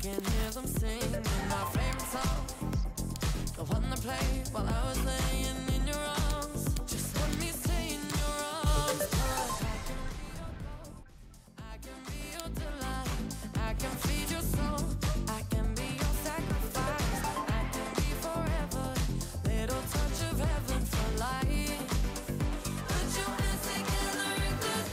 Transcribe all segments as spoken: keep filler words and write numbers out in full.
can hear them singing my favorite song, the one they played while I was laying in your arms. Just let me stay in your arms. I can be your delight, I can feed your soul, I can be your sacrifice, I can be forever, little touch of heaven for life. Put your hands together and good.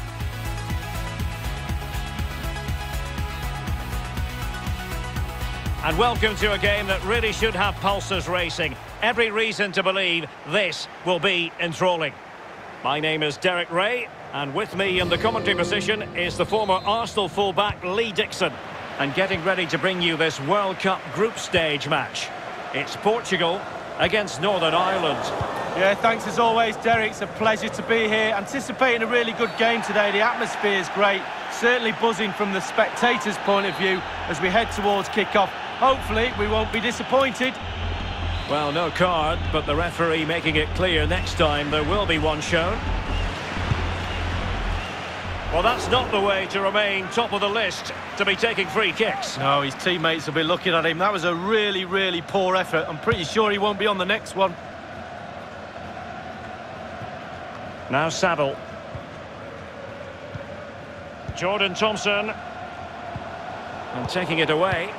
And welcome to a game that really should have pulses racing. Every reason to believe this will be enthralling. My name is Derek Ray, and with me in the commentary position is the former Arsenal fullback Lee Dixon. And getting ready to bring you this World Cup group stage match. It's Portugal against Northern Ireland. Yeah, thanks as always, Derek. It's a pleasure to be here. Anticipating a really good game today. The atmosphere is great. Certainly buzzing from the spectators' point of view as we head towards kick-off. Hopefully, we won't be disappointed. Well, no card, but the referee making it clear next time there will be one shown. Well, that's not the way to remain top of the list, to be taking free kicks. No, his teammates will be looking at him. That was a really, really poor effort. I'm pretty sure he won't be on the next one. Now Saville. Jordan Thompson. And taking it away.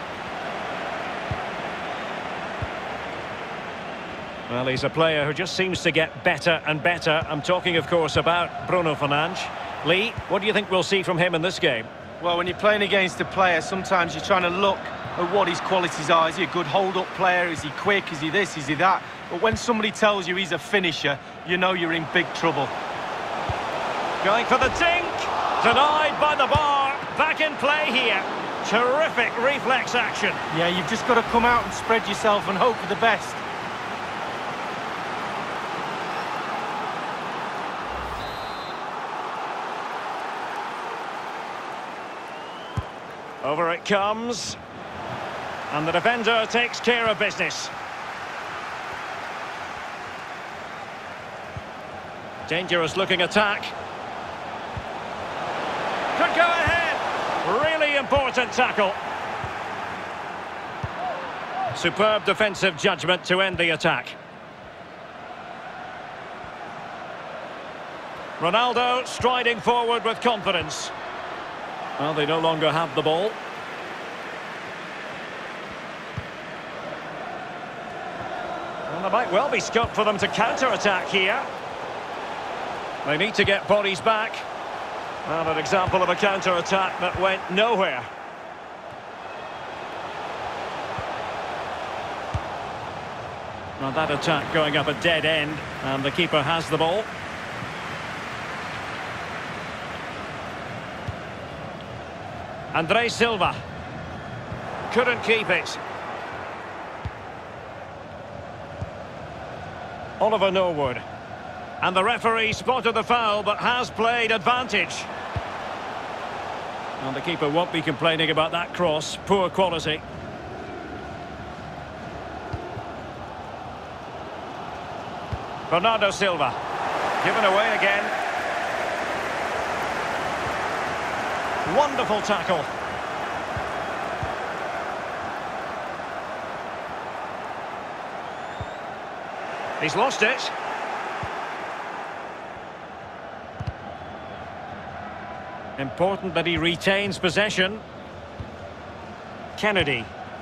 Well, he's a player who just seems to get better and better. I'm talking, of course, about Bruno Fernandes. Lee, what do you think we'll see from him in this game? Well, when you're playing against a player, sometimes you're trying to look at what his qualities are. Is he a good hold-up player? Is he quick? Is he this? Is he that? But when somebody tells you he's a finisher, you know you're in big trouble. Going for the dink. Denied by the bar. Back in play here. Terrific reflex action. Yeah, you've just got to come out and spread yourself and hope for the best. Over it comes. And the defender takes care of business. Dangerous looking attack. Could go ahead. Really important tackle. Superb defensive judgment to end the attack. Ronaldo striding forward with confidence. Well, they no longer have the ball. Well, there might well be scope for them to counter-attack here. They need to get bodies back. Well, an example of a counter-attack that went nowhere. Well, that attack going up a dead end, and the keeper has the ball. Andre Silva couldn't keep it. Oliver Norwood. And the referee spotted the foul, but has played advantage. And the keeper won't be complaining about that cross. Poor quality. Bernardo Silva. Given away again. Wonderful tackle. He's lost it. Important that he retains possession. Kennedy.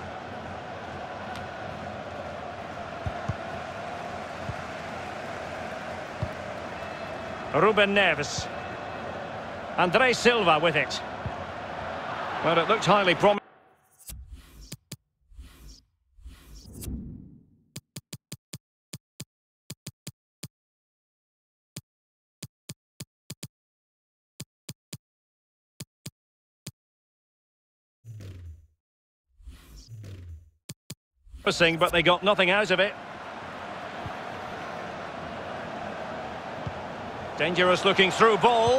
Ruben Neves. Andre Silva with it. Well, it looked highly promising. But they got nothing out of it. Dangerous looking through ball.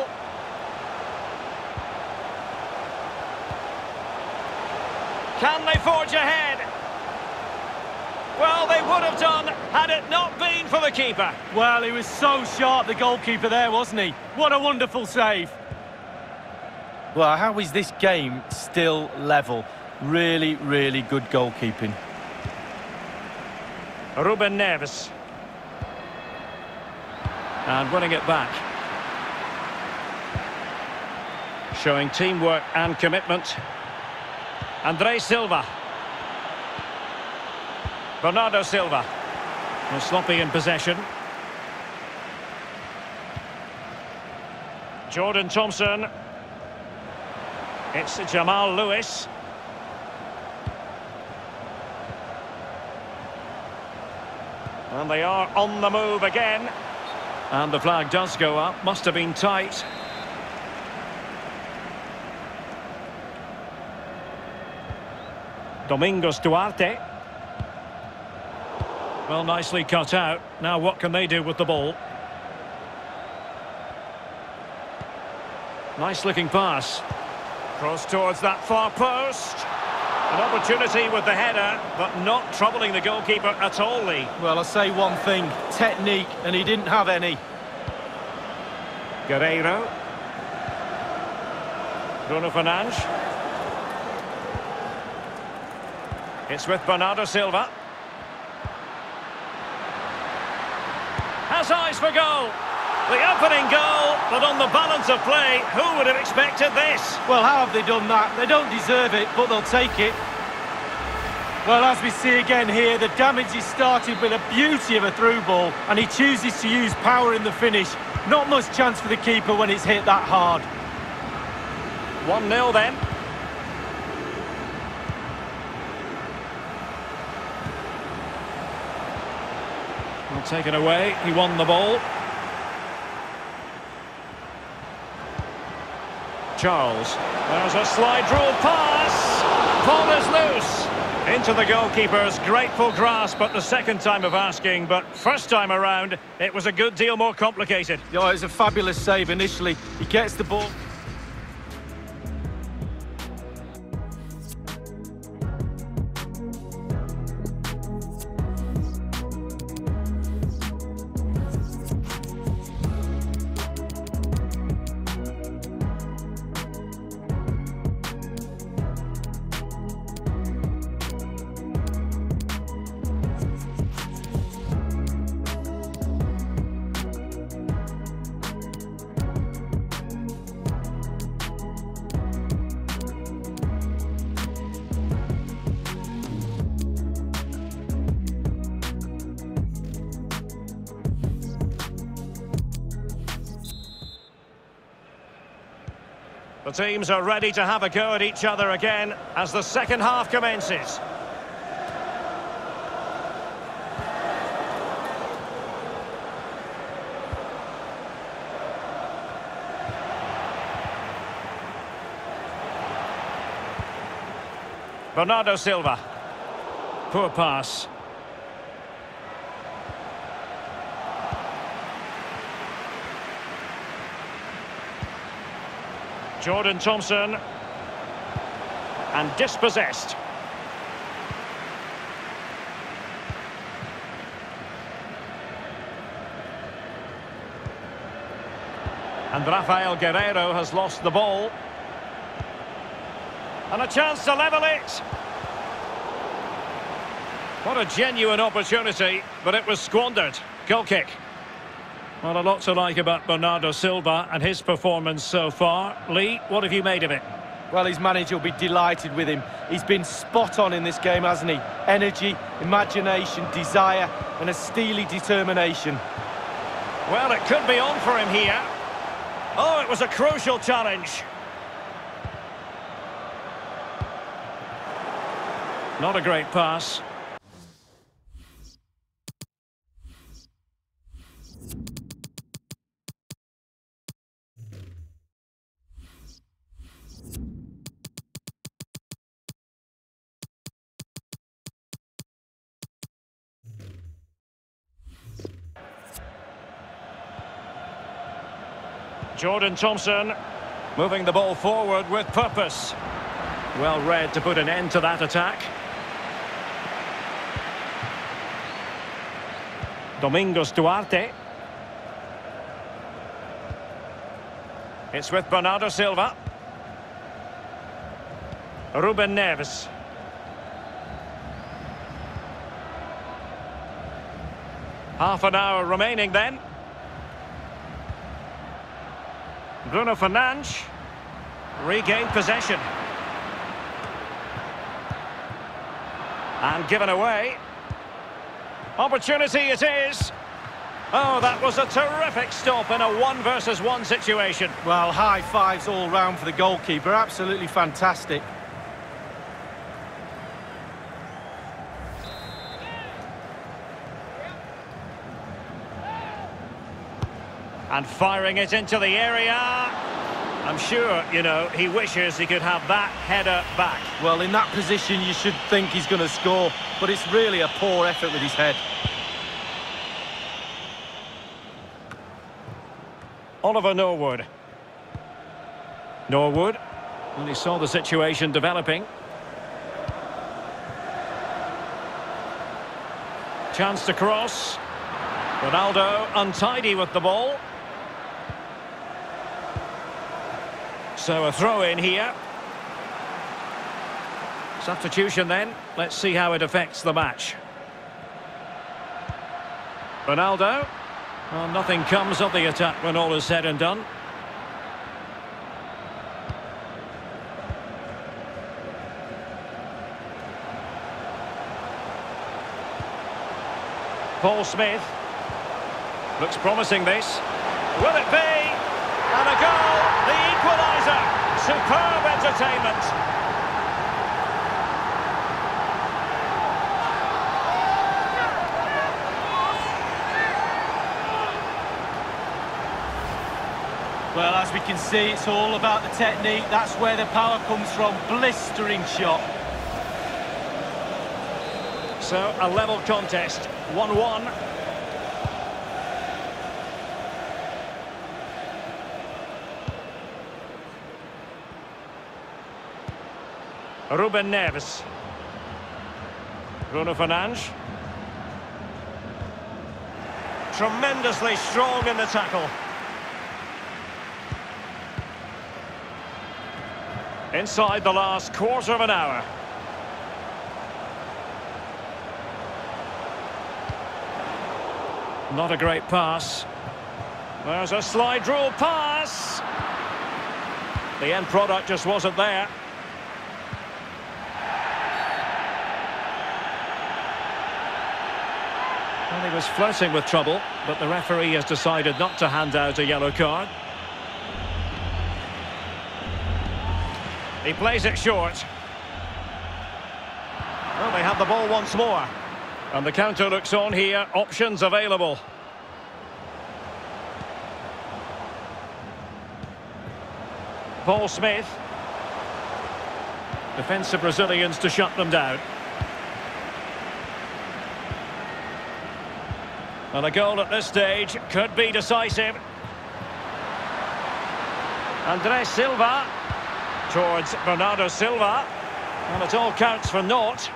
Can they forge ahead? Well, they would have done had it not been for the keeper. Well, he was so sharp, the goalkeeper there, wasn't he? What a wonderful save. Well, how is this game still level? Really, really good goalkeeping. Ruben Neves. And winning it back. Showing teamwork and commitment. Andre Silva. Bernardo Silva. And sloppy in possession. Jordan Thompson. It's Jamal Lewis. And they are on the move again. And the flag does go up. Must have been tight. Domingos Duarte. Well, nicely cut out. Now what can they do with the ball? Nice looking pass. Cross towards that far post. An opportunity with the header, but not troubling the goalkeeper at all, Lee. Well, I say one thing, technique, and he didn't have any. Guerreiro. Bruno Fernandes. It's with Bernardo Silva. Has eyes for goal. The opening goal, but on the balance of play, who would have expected this? Well, how have they done that? They don't deserve it, but they'll take it. Well, as we see again here, the damage is started with a beauty of a through ball, and he chooses to use power in the finish. Not much chance for the keeper when it's hit that hard. one nil then. Well, taken away, he won the ball. Charles. There's a slide rule pass. Ball is loose. Into the goalkeeper's grateful grasp at the second time of asking, but first time around, it was a good deal more complicated. Oh, it was a fabulous save initially. He gets the ball. The teams are ready to have a go at each other again as the second half commences. Bernardo Silva. Poor pass. Jordan Thompson. And dispossessed. And Rafael Guerreiro has lost the ball. And a chance to level it. What a genuine opportunity, but it was squandered. Goal kick. Well, a lot to like about Bernardo Silva and his performance so far. Lee, what have you made of it? Well, his manager will be delighted with him. He's been spot on in this game, hasn't he? Energy, imagination, desire, and a steely determination. Well, it could be on for him here. Oh, it was a crucial challenge. Not a great pass. Jordan Thompson moving the ball forward with purpose. Well read to put an end to that attack. Domingos Duarte. It's with Bernardo Silva. Ruben Neves. Half an hour remaining then. Bruno Fernandes regained possession. And given away. Opportunity it is. Oh, that was a terrific stop in a one versus one situation. Well, high fives all round for the goalkeeper. Absolutely fantastic. And firing it into the area. I'm sure, you know, he wishes he could have that header back. Well, in that position, you should think he's going to score, but it's really a poor effort with his head. Oliver Norwood. Norwood. And he saw the situation developing. Chance to cross. Ronaldo untidy with the ball. So a throw in here. Substitution then. Let's see how it affects the match. Ronaldo. Well, nothing comes of the attack when all is said and done. Paul Smith. Looks promising this. Will it be? And a goal! The equaliser! Superb entertainment! Well, as we can see, it's all about the technique. That's where the power comes from. Blistering shot. So, a level contest. one one. Ruben Neves. Bruno Fernandes. Tremendously strong in the tackle. Inside the last quarter of an hour. Not a great pass. There's a slide rule pass. The end product just wasn't there. Well, he was flirting with trouble, but the referee has decided not to hand out a yellow card. He plays it short. Well, they have the ball once more. And the counter looks on here. Options available. Paul Smith. Defensive Brazilians to shut them down. And a goal at this stage could be decisive. André Silva towards Bernardo Silva. And it all counts for naught.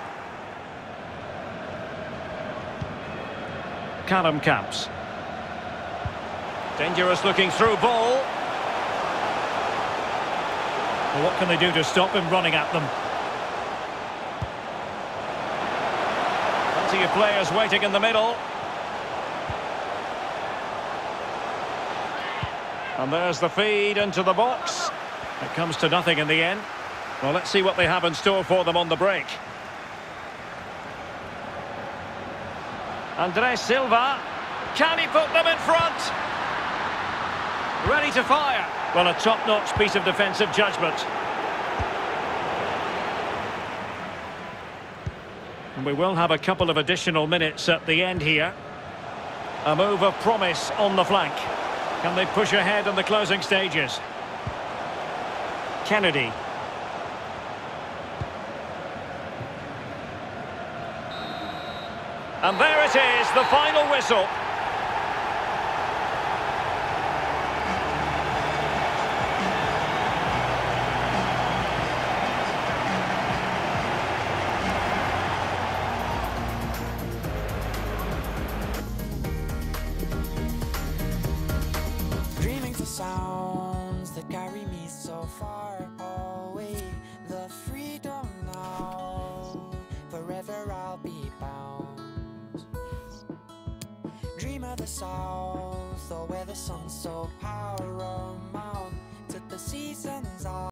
Callum Camps. Dangerous looking through ball. Well, what can they do to stop him running at them? Plenty of players waiting in the middle. And there's the feed into the box. It comes to nothing in the end. Well, let's see what they have in store for them on the break. André Silva. Can he put them in front? Ready to fire. Well, a top-notch piece of defensive judgment. And we will have a couple of additional minutes at the end here. A move of promise on the flank. Can they push ahead in the closing stages? Kennedy. And there it is, the final whistle. Dreaming for sounds that carry me so far away. The freedom of the south, or where the sun's so paramount, to the seasons are